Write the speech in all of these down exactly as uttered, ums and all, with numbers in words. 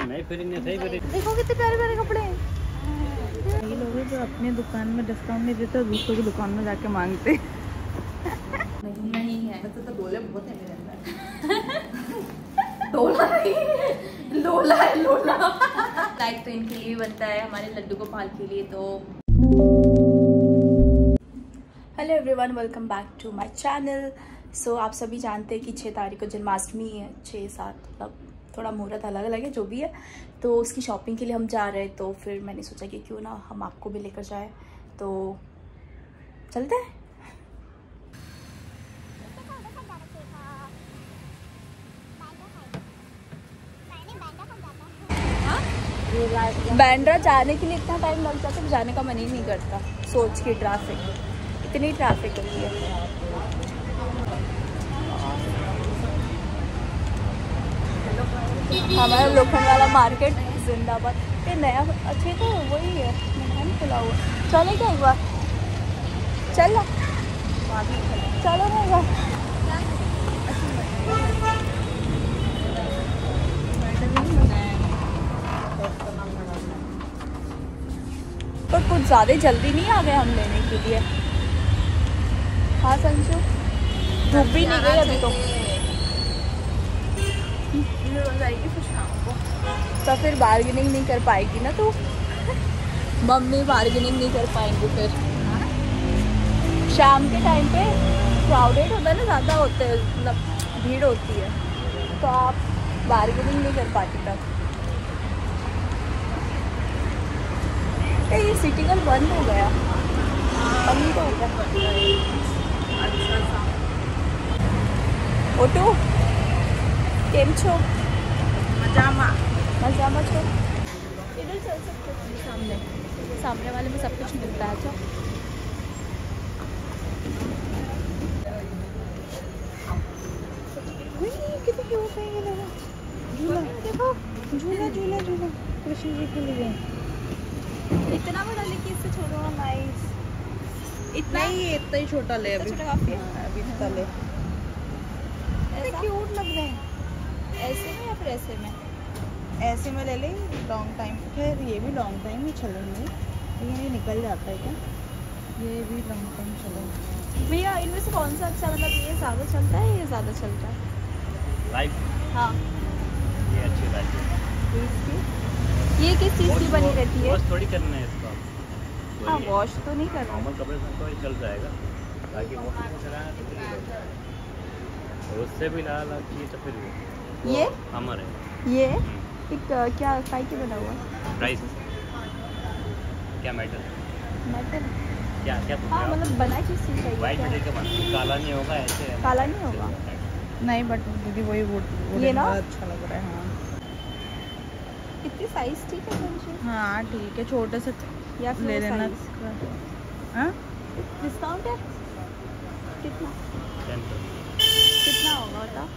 नहीं फिरेंगे सही करेंगे। देखो कितने प्यारे प्यारे कपड़े हैं। ये लोग जो अपने दुकान में डिस्काउंट नहीं देते दूसरों की दुकान में जाके मांगते नहीं, नहीं है तो, तो बोले बहुत है मेरे अंदर डोला नहीं लोला है लोला। लाइक तो इनके लिए बनता है, हमारे लड्डू गोपाल के लिए। तो hello everyone, welcome back to my channel. So आप सभी जानते हैं कि छः तारीख को जन्माष्टमी है। छः सात मतलब थोड़ा मुहूर्त अलग अलग है, जो भी है। तो उसकी शॉपिंग के लिए हम जा रहे हैं। तो फिर मैंने सोचा कि क्यों ना हम आपको भी लेकर जाएं। तो चलते हैं। बैंड्रा जाने के लिए इतना टाइम लग जाता है, जाने का मन ही नहीं करता सोच के। ट्रैफिक, इतनी ट्रैफिक होती है। हमारा लोखंड वाला मार्केट जिंदाबाद। ये नया अच्छे तो वही है, नया नहीं खुला हुआ। चले क्या एक बार? चल ना, चलो ना एक बार। पर कुछ ज़्यादा जल्दी नहीं आ गए हम लेने के लिए। हाँ संजू, धूप भी नहीं गई अभी तो। जाएगी फिर शाम को, तो फिर बार्गेनिंग नहीं कर पाएगी ना तू। मम्मी बार्गेनिंग नहीं कर पाएंगे फिर। शाम के टाइम पे क्राउडेड होता है ना, ज़्यादा होते हैं, मतलब भीड़ होती है, तो आप बार्गेनिंग नहीं कर पाती तब। ये सिटीकल बंद हो गया, बंद तो हो गया। ओटू केम छो? मजामा मजामा छो। इधर चल सकते हैं, सामने सामने वाले में सब कुछ मिलता है। अच्छा कितने क्यूट है ये लगा। झूला देखो, झूला झूला झूला कृष्ण जी के लिए। इतना बड़ा लेके इससे छोटा हुआ नाइस। इतना ही, इतना ही छोटा ले अभी। छोटा काफी है अभी, इतना ले। ऐसा क्यूट लग रहे हैं। ऐसे में या फिर ऐसे में? ऐसे में ले ले, लॉन्ग टाइम। खैर ये भी लॉन्ग टाइम ही चलेंगे, लेकिन ये निकल जाता है क्या? ये भी लॉन्ग टाइम चलेगा। भैया इनमें से कौन सा अच्छा, मतलब ये ज़्यादा चलता है, ये ज़्यादा चलता है? लाइफ। हाँ ये अच्छी लाइफ है। इसकी ये किस चीज़ की बनी रहती है? वॉश थोड़ी करना है इसका। हाँ वॉश तो नहीं करना। नॉर्मल कपड़े से तो ये चल जाएगा, ताकि वॉश नहीं कराना तो फिर और उससे भी लाल अच्छी। तो फिर ये हमारे ये एक क्या काई के बना हुआ है? प्राइस क्या मैटर मेटल क्या क्या? हाँ मतलब बना किस चीज़ का? वाइट मेटल का बना, काला नहीं होगा ऐसे। काला नहीं होगा नहीं, बट दीदी वही वो ये ना अच्छा लग रहा है। हाँ कितनी साइज ठीक है मुझे? हाँ ठीक है, छोटे से या फिर ले लेना। हाँ डिस्काउंट है कितना? कितना होगा बता?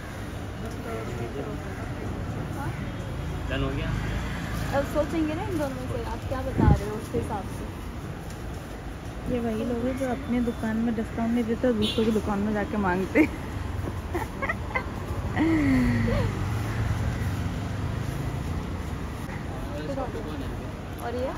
डन हो गया। अब सोचेंगे ना इन दोनों से, आप क्या बता रहे हो उसके हिसाब से। ये वही लोग हैं जो अपने दुकान में डिस्काउंट नहीं देते, दूसरों की दुकान में जाके मांगते। और ये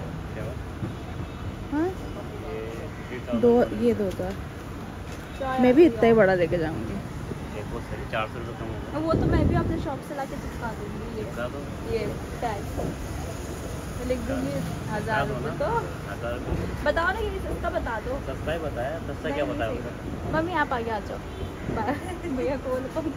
हाँ दो, ये दो हज़ार मैं भी इतना ही बड़ा लेके जाऊंगी। चार सौ रुपये कम होगा। वो तो मैं भी अपने शॉप से लाके चिपका दूंगी। ये चिपका दो, ये टैग लिख दूंगी हज़ार रुपये। तो बताओ ना, ये सस्ता बता दो। सस्ता ही बताया, सस्ता क्या बताया? मम्मी आप आगे आ जाओ। भैया को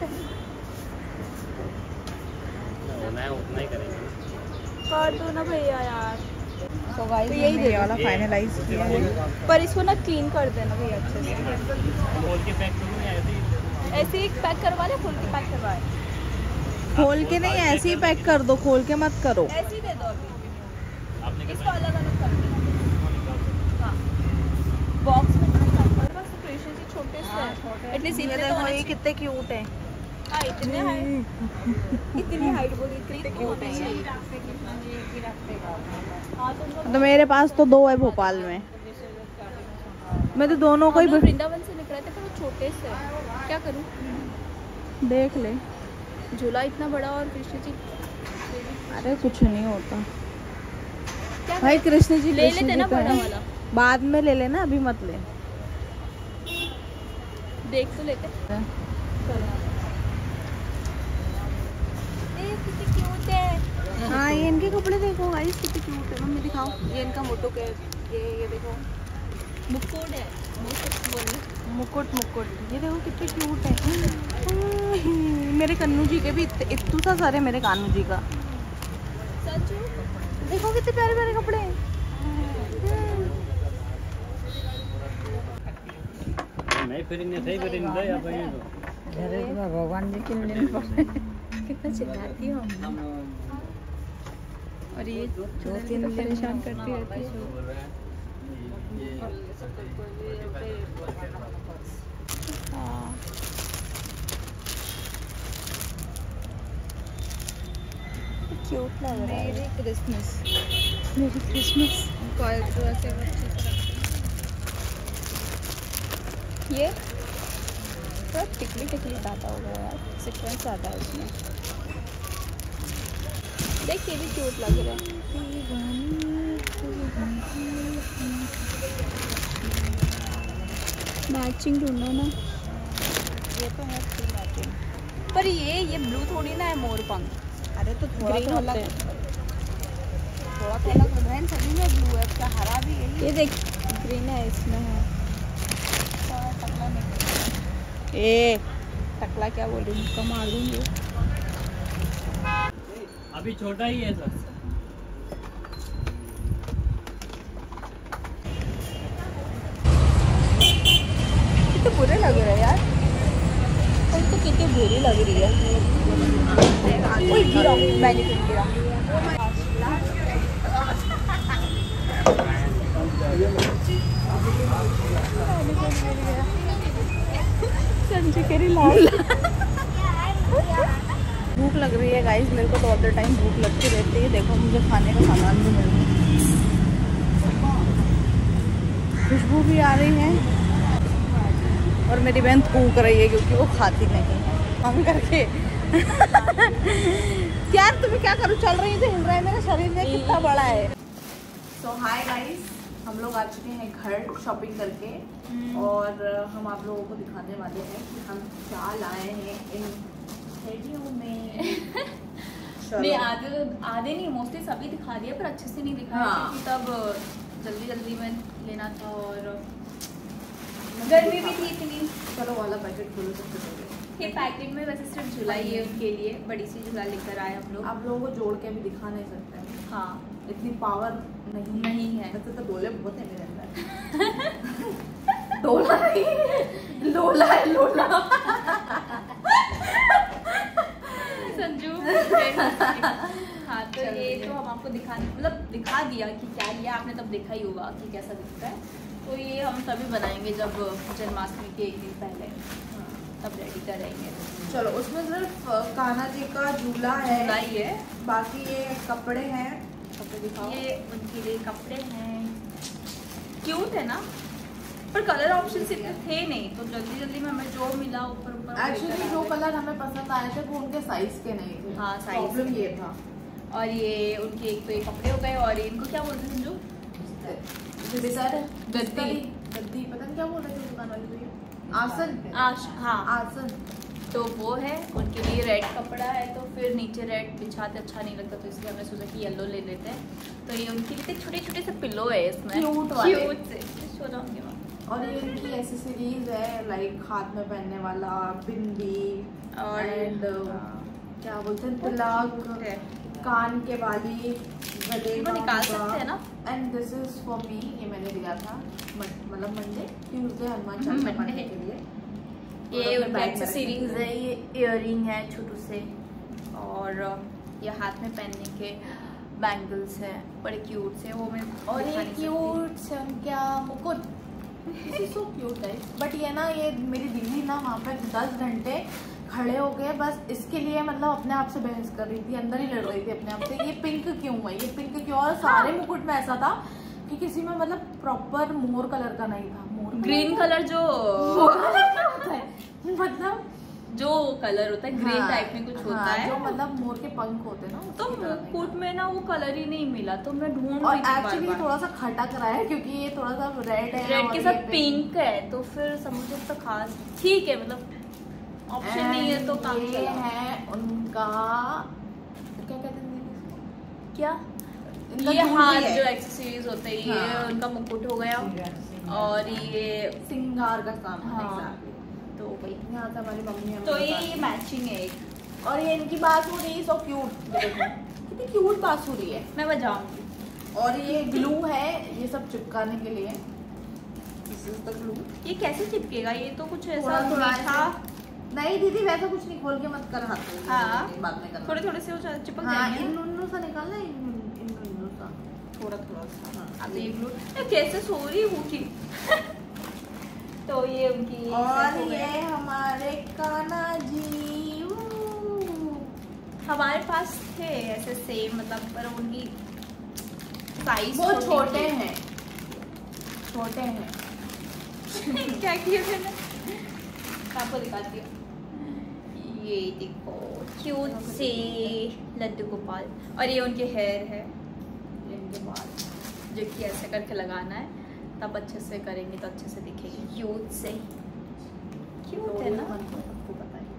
मैं उतना ही करेंगे, कर दो ना भैया यार। तो गाइस तो यही ये वाला फाइनलाइज किया है, पर इसको ना क्लीन कर देना भैया अच्छे से। खोल के पैक करूँ या ऐसे ही? ऐसे ही पैक करवा ले, खोल के पैक करवाए। खोल के नहीं, ऐसे ही पैक कर दो, खोल के मत करो। ऐसे ही दे दो अभी। आपने इसको अलग अलग कर देना। हाँ बॉक्स में बस कृष्ण जी छोटे से एटलीस्ट इतने तो होने। ये कितने क्यूट है। हाँ इतने हाइट, इतनी हाइट बोली कितने क्यूट है। हाँ तो मेरे पास तो दो है भोपाल में, मैं तो दोनों को ही वृंदावन से निकले थे, पर वो छोटे से। क्या करूँ? देख ले। झूला इतना बड़ा और कृष्ण जी अरे कुछ नहीं होता क्या भाई, कृष्ण जी ले कृष्ण लेते जी ना का बड़ा है। वाला, बाद में ले लेना, अभी मत ले। देख तो लेते। ए कितने क्यूट है। हाँ, ये इनके कपड़े देखो गाइस कितने क्यूट है। मम्मी दिखाओ, ये इनका मोटो के, ये ये देखो मुकुट है, मुकुट बोल मुकुट मुकुट, ये देखो कितने क्यूट है। मेरे कन्नू जी के भी इत- इत्तू सा सारे मेरे कानू जी का। सच्चू देखो कितने प्यारे प्यारे कपड़े हैं। नहीं फिरेंगे, सही फिरेंगे या भाई तो अरे भगवान जी किन दिन कितना चिल्लाती हो। और ये दो तीन दिन परेशान करती रहती है। क्यूट लग रहा है। मेरी क्रिसमस मेरी क्रिसमस। ये थोड़ा टिकली टिकली आता होगा यार, सीक्वेंस आता है उसमें। देख ये भी क्यूट लग रहा है। मैचिंग ढूंढो ना। ये तो है फुल मैचिंग। पर ये ये ब्लू थोड़ी ना है, मोर पंख। अरे तो थोड़ा Green तो होते अलग, हैं। थोड़ा तो अलग बहन, सभी में ब्लू है, क्या हरा भी है। ये देख ग्रीन है, इसमें है। टकला नहीं, ए टकला क्या बोल रही हूँ, उसका मार दूंगी। अभी छोटा ही है सर। कितने बुरे लग रहे हैं यार। तुम तो कितनी बुरी लग रही है। कोई गिरा, मैंने क्यों गिरा। संजय कह रही लाल। भूख लग रही है गाइस, मेरे को तो ऑल द टाइम भूख लगती रहती है। देखो मुझे खाने का सामान भी मिल रहा है, खुशबू भी आ रही है। और मेरी बहन थूक रही है क्योंकि वो खाती नहीं है हम करके। यार तुम्हें क्या करूँ, चल रही थी, हिल रहा है मेरा शरीर में, कितना बड़ा है। सो हाय गाइस, हम लोग आ चुके हैं घर शॉपिंग करके, और हम आप लोगों को दिखाने वाले हैं कि हम क्या लाए हैं इन थैलियों में। नहीं आधे आधे नहीं, मोस्टली सभी दिखा दिया, पर अच्छे से नहीं दिखाया हाँ। क्योंकि तब जल्दी जल्दी में लेना था और गर्मी भी थी इतनी। चलो वाला पैकेट खोलो सबसे पहले। ये पैकेट में वैसे सिर्फ झुलाई है उनके लिए, बड़ी सी झुला लेकर आए हम लोग। आप लोगों को जोड़ के भी दिखा नहीं सकते हैं, हाँ इतनी पावर नहीं नहीं है। वैसे तो डोले बहुत है मेरे अंदर। डोला नहीं, लोला है, लोला। संजू हाँ तो ये तो हम आपको दिखा मतलब दिखा दिया कि क्या लिया, आपने तब देखा ही होगा कि कैसा दिखता है। तो ये हम तभी बनाएंगे जब जन्माष्टमी के एक दिन पहले, तब रेडी करेंगे। चलो उसमें सिर्फ कान्हा जी का झूला है, झूला ही है, बाकी ये कपड़े हैं। कपड़े दिखाओ। ये उनके लिए कपड़े हैं। क्यूट है ना, पर कलर ऑप्शन इतने थे नहीं, तो जल्दी जल्दी में हमें जो मिला ऊपर ऊपर एक्चुअली जो कलर हमें पसंद आए थे वो उनके साइज के नहीं थे। हाँ, size प्रॉब्लम के। ये था। और ये उनके एक तो ये कपड़े हो गए, और इनको क्या बोलते हैं संजू? बिस्तर, गद्दी। गद्दी पता नहीं क्या बोल रहे थे दुकान वाले भैया। आसन, आश हाँ आसन। तो वो है उनके लिए। रेड कपड़ा है तो फिर नीचे रेड बिछाते अच्छा नहीं लगता, तो इसलिए हमने सोचा कि येलो ले लेते हैं। तो ये उनके लिए छोटे छोटे से पिलो है इसमें, Cute वाले। क्यूट से सो जाऊंगी मैं। और ये इनकी एसेसरीज है, लाइक हाथ में पहनने वाला बिंदी और एंड हाँ। क्या बोलते हैं, Cute तिलक, है। कान के बाली, गले इसको निकाल सकते हैं ना। And this is for me, ये मैंने लिया था मतलब Monday Tuesday Hanuman hmm, Chalisa Monday। पढ़ने के लिए। ये और अपने उनका बैग में एक्सेसरीज रखने के है, ये इयररिंग है छोटू से, और ये हाथ में पहनने के बैंगल्स हैं बड़े क्यूट से, वो मैं और दिखा ये नहीं क्यूट से क्या मुकुट, सो क्यूट है। बट ये ना, ये मेरी दीदी ना वहाँ पे दस घंटे खड़े हो गए बस इसके लिए, मतलब अपने आप से बहस कर रही थी, अंदर ही लड़ रही थी अपने आप से, ये पिंक क्यों है, ये पिंक क्यों। और सारे मुकुट में ऐसा था कि किसी में मतलब प्रॉपर मोर कलर का नहीं था। मोर ग्रीन कलर जो मोर कलर क्या होता है, मतलब जो कलर होता है ग्रीन हाँ, टाइप में कुछ होता हाँ, है जो मतलब मोर के पंख होते हैं ना, तो उसकी तरह मुकुट में ना वो कलर ही नहीं मिला तो मैं ढूंढ और रही थी बार एक्चुअली बार। थोड़ा सा खटक रहा है क्योंकि ये थोड़ा सा रेड है रेड और के ये साथ पिंक है तो फिर समझो तो खास ठीक है, मतलब ऑप्शन नहीं है तो काम ये चला। है उनका क्या कहते हैं इसको? क्या इनका ये jewelry हाथ है। जो एक्सेसरीज होते हैं ये हाँ। उनका मुकुट हो गया और ये सिंगार का सामान हाँ। exactly। तो भाई यहाँ से हमारी मम्मी हमें तो ये बताती ये है। मैचिंग है एक। और ये इनकी बांसुरी सो क्यूट, कितनी क्यूट बांसुरी है। मैं बजाऊंगी। और ये ग्लू है, ये सब चिपकाने के लिए। This is the glue. ये कैसे चिपकेगा? ये तो कुछ ऐसा थोड़ा थोड़ा मीठा ऐसे- नहीं दीदी वैसा कुछ नहीं, खोल के मत कर हाथ में। हाँ। बाद में करना। थोड़े थोड़े से वो चिपक हाँ, जाएंगे इन ना? उन्नू सा निकालना, इन इन उन्नू सा। थोड़ा थोड़ा सा। हाँ। अब ये ग्लू ये कैसे सो रही उठी तो ये उनकी और set हो गया। ये हमारे कान्हा जी। ऊ। हमारे पास थे ऐसे सेम, मतलब पर उनकी साइज वो छोटे हैं, छोटे हैं। क्या किया मैंने? आपको दिखाती हूँ। ये देखो क्यूट से लड्डू गोपाल और ये उनके हेयर है, ये उनके बाल जो कि ऐसे करके लगाना है तब अच्छे से करेंगे तो अच्छे से दिखेगी क्यूट से। क्यूट है ना? सबको पता है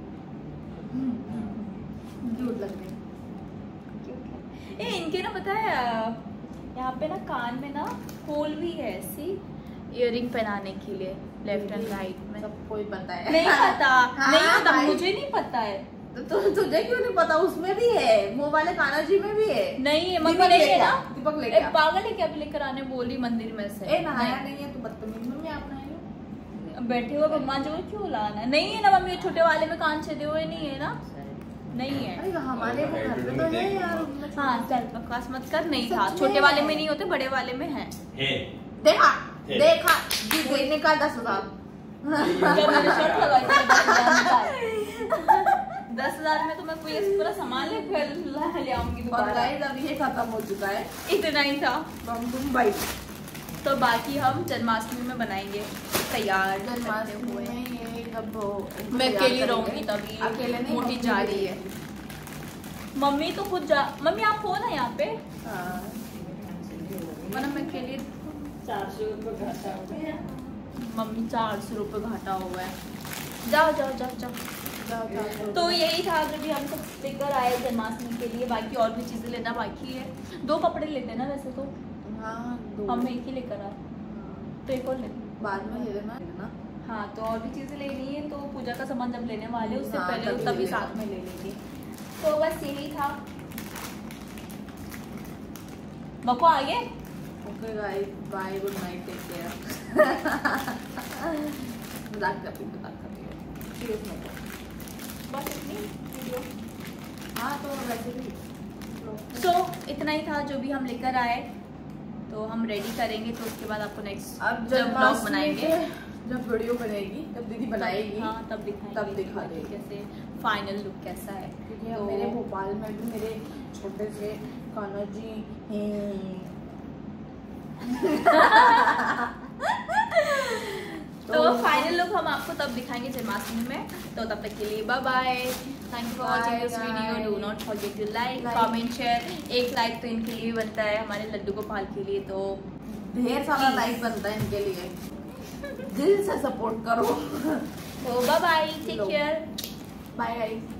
क्यूट लग रहे हैं। क्यूट है। ए इनके ना पता है यहाँ पे ना कान में ना होल भी है ऐसी इयररिंग पहनाने के लिए लेफ्ट एंड राइट में। सबको ही पता है। नहीं पता हाँ, नहीं पता भाई। मुझे नहीं पता है। तो तु, तुझे क्यों नहीं पता? उसमें भी है, वो वाले कान्हा जी में भी है। नहीं है मम्मी दीपक नहीं लेके है ना। आ, दीपक लेके ए, आ। पागल है क्या? अभी लेकर आने बोली मंदिर में से। ए नहाया नहीं है तो बदतमीज मम्मी, आप नहाए हो? बैठे हुए मम्मा जो क्यों लाना है? नहीं है ना मम्मी, छोटे वाले में कान छेदे हुए नहीं है ना? नहीं है। अरे हमारे वो घर पे तो है यार, उनमें छोटा हाँ सा। चल बकवास मत कर। नहीं था, सच छोटे में वाले है। में नहीं होते, बड़े वाले में है। है देखा है। देखा जी देने का दस हजार। जब मैंने शर्ट लगाई थी दस हजार दस हजार में तो मैं कोई ऐसे पूरा सामान लेकर ले आऊंगी और दोबारा। गाइस अब ये खत्म हो चुका है, इतना ही था। फ्रॉम मुंबई। तो बाकी हम जन्माष्टमी में बनाएंगे तैयार करते जन्माष्टमी हुए। में ये जब वो- मैं अकेली तैयार रहूंगी करेंगे। तभी अकेले नहीं, मोटी मम्मी जा भी रही है। मम्मी तो खुद जा। मम्मी आप हो ना यहाँ पे? हाँ। वरना मैं अकेली। चार सौ रुपये घाटा हो गया। मम्मी चार सौ रुपये घाटा हुआ है। जाओ जाओ जाओ जाओ। जाओ, जाओ, जाओ। तो यही था जो भी हम सब लेकर आए जन्माष्टमी के लिए। बाकी और भी चीजें लेना बाकी है। दो कपड़े लेते हैं ना वैसे तो हाँ, दो। हम एक ही लेकर आए तो एक और ले। बाद में ले लेना लेना। हाँ तो और भी चीजें लेनी है तो पूजा का सामान जब लेने वाले उससे हाँ, पहले तभी तभी ले साथ लेना। में ले लेंगे। तो बस यही था। बको आगे। Okay guys, bye, good night, take care. मजाक करती हूँ, मजाक करती हूँ, सीरियस मत लो। बस इतनी वीडियो। हाँ तो वैसे भी सो इतना ही था जो भी हम लेकर आए। तो हम रेडी करेंगे तो उसके बाद आपको नेक्स्ट अब जब ब्लॉग जन्माष्टमी बनाएंगे के जब वीडियो बनेगी तब दीदी बनाएगी। हाँ तब दिखाएंगे तब दिखा कि देगी। कैसे फाइनल लुक कैसा है। क्योंकि अब तो- मेरे भोपाल में भी मेरे छोटे से कान्हा जी हैं। तो फाइनल लुक हम आपको तब दिखाएंगे जन्माष्टमी में। तो तब तक के लिए bye bye. Thank you for watching this Bye, video. guys. Do not forget to like Like. Comment share. एक लाइक तो इनके लिए बनता है, हमारे लड्डू गोपाल के लिए। तो ढेर सारा लाइक बनता है इनके लिए, दिल से सपोर्ट करो। बाय बाय, टेक लो। केयर। Bye guys.